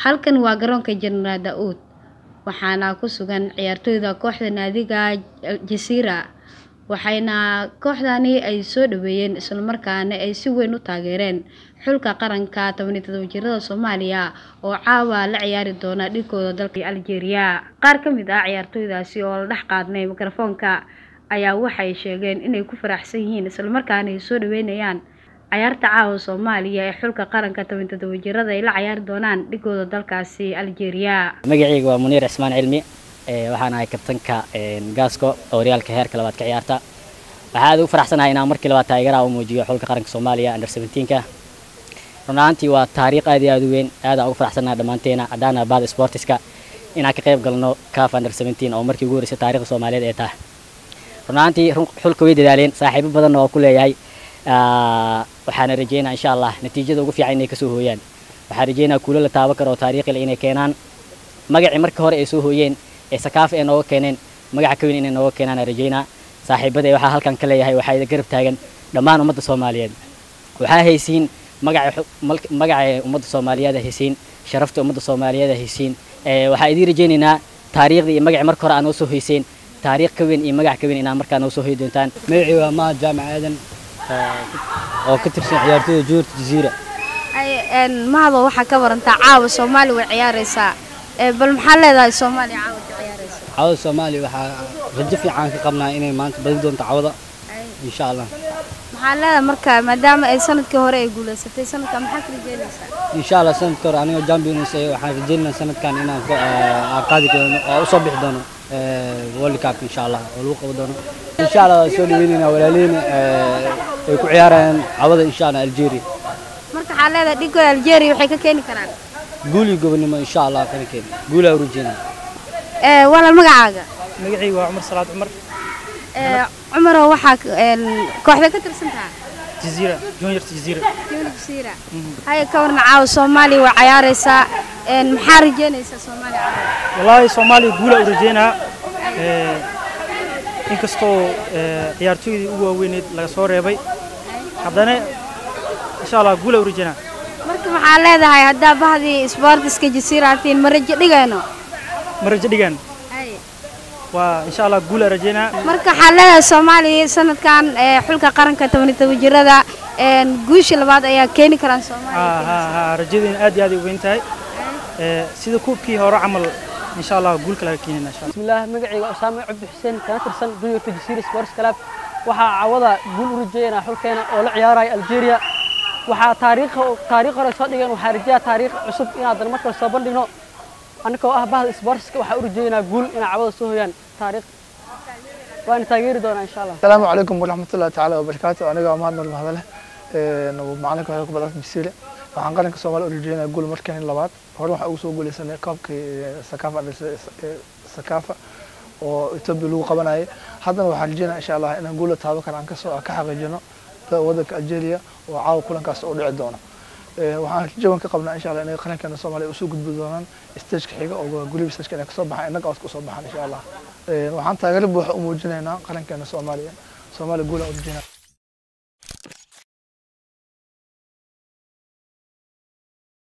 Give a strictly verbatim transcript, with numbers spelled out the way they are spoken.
Halkan waa garoonka General Daud waxaana ku sugan ciyaartoyda kooxda naadiga Jasiira waxayna kooxdani ay soo dhaweeyeen isla markaana ay si weyn u taageereen xulka qaranka toban iyo todoba jirada Soomaaliya oo caawa la ciyaari doona dhigooda dalka Algeria. Qaar ka mid ah ciyaartoydaasi oo la dhax qaadnay mikrofoonka ayaa waxay sheegeen inay ku faraxsan yihiin isla markaana ay soo dhaweynayaan ciyaarta caawa Soomaaliya ee xulka qaranka toban iyo todoba jirada ay la ciyaari doonaan dhigooda dalkaasi Algeria. Magacaygu waa Muniir Ismaan Cilmi ee waxaan ahay kabtanka ee Gaasko oo Reaalka heerka labaad ka ciyaarta. Waxa aad ugu faraxsanahay inaan markii labaad taageero u muujiyo xulka qaranka Soomaaliya under seventeen ka. Runtii waa taariikh aad iyo aad u weyn aad ugu faraxsanahay dhamaanteena hadana baad sportiska inaan ka qayb galno C A F under seventeen oo markii ugu horeysay taariikhda Soomaaliyeed ee tahay. Runtii xulka way dadaaleen saaxiibo badan oo ku leeyahay waxaan rajeynaa insha Allah natiijada ugu fiican inay ka soo hooyaan. Waxaan rajeynaa kuulo la taaban karo taariikh inay keenaan magacii markii hore ay soo hooyeen ee C A F ee nooga keeneen magaca ka weyn inay nooga keenaan rajeynaa. saaxiibada waxa halkan ka leeyahay waxa garab taagan dhammaan ummadda Soomaaliyeed. Waxa haysiin magaca magaca ummadda Soomaaliyeed haysiin sharafta ummadda Soomaaliyeed haysiin ee waxa idin rajeynaynaa taariikhda iyo magaca markii hore aan soo hoyseen taariikh ka weyn iyo magac ka weyn inaan markaan soo hoy doontaan. magacii waa ma jaamac aadan oo ka tirsan ciyaartoyda Joorta Jasiira. ay een maado waxa ka warantaa caawa Soomaali way ciyaaraysaa ee bal maxaa leedahay Soomaali caawa ciyaaraysaa caawa Soomaali waxa rajo fiican ka qabnaa inay maanta badin doonto caawada insha Allah. maxaa leedahay marka maadaama ay sanadkii hore ay guuleysatay sanadkan maxaa ka rajeynaysaa insha Allah sanadkii hore aniga champions ay waxaan rajeynayaa sanadkan inaan qaadi doono oo u soo bixi doono World Cup insha Allah oo lagu qabo doono insha Allah soo dhaweynayna walaalina ay ku ciyaarayaan caawada insha Allah Algeria. marka xaalada dhigooda Algeria waxay ka keeni karaan guul iyo gobonimo insha Allah ka keeni guul ay rajeyna ee wala magacaaga magacaygu waa Umar Salaad Umar ee Umar waxa kooxda ka tirsantaa Jasiira Junior Jasiira Junior Jasiira hay ka warna caawa Soomaali way ciyaaraysaa een maxaa rajeynaysaa Soomaali caawa wallahi Soomaali guul ay rajeynaa ee inkastoo ciyaartoydii ugu waaweyned laga soo reebay haddana insha Allah guul ay rajeynaa. marka maxaa leedahay hadda bahdii sportiska Jasiira tiin ma rajo dhigayno ma rajo dhigan ay waa insha Allah guul ay rajeynaa. marka xaalada Soomaaliya sanadkan ee xulka qaranka toban iyo todoba jirada een guusha labaad ayaa keeni karaan Soomaaliya. ha ha rajadeen aad iyo aad u weyn tahay ee sida kuubkii hore camal insha Allah guul kala keenina insha Allah. bismillaah magacayga Usaame Cabdi Xuseen kana tirsan Junior Jasiira Sports Club waxa caawada guul u rajeynaa xulkeena oo la ciyaaray Algeria. waxa taariikh taariikh hore soo dhigeen waxa rajeeyaa taariikh cusub inaan markale soo bandhigno anagoo ah bahda sportska waxa u rajeynaa guul in caawada soo hooyaan taariikh waan taageeri doonaa insha Allah. السلام عليكم ورحمة الله تعالى وبركاته. أنا جا مهند المهدلة ومعنا كهذا كبدات مسيرة waxaan qaranka Soomaaliya u rajeynaa guul markaan labaad hore waxa uu soo guuleysanay koobka Sakafa Sakafa oo Itoobiya lagu qabanayay haddana waxaan rajeynaa insha Allah inaan guul taabo karaan ka soo ka xaqiijino waddanka Algeria oo caawa kulankaas oo dhici doona waxaan jawan ka qabnaa insha Allah inay qaranka Soomaaliya u soo gudbi doonaan stage xiga oo guulib stage ka soo baxay inaga oo soo baxan insha Allah waxaan taageero buuxa u muujinaynaa qaranka Soomaaliya Soomaaliya guul u rajeynaa.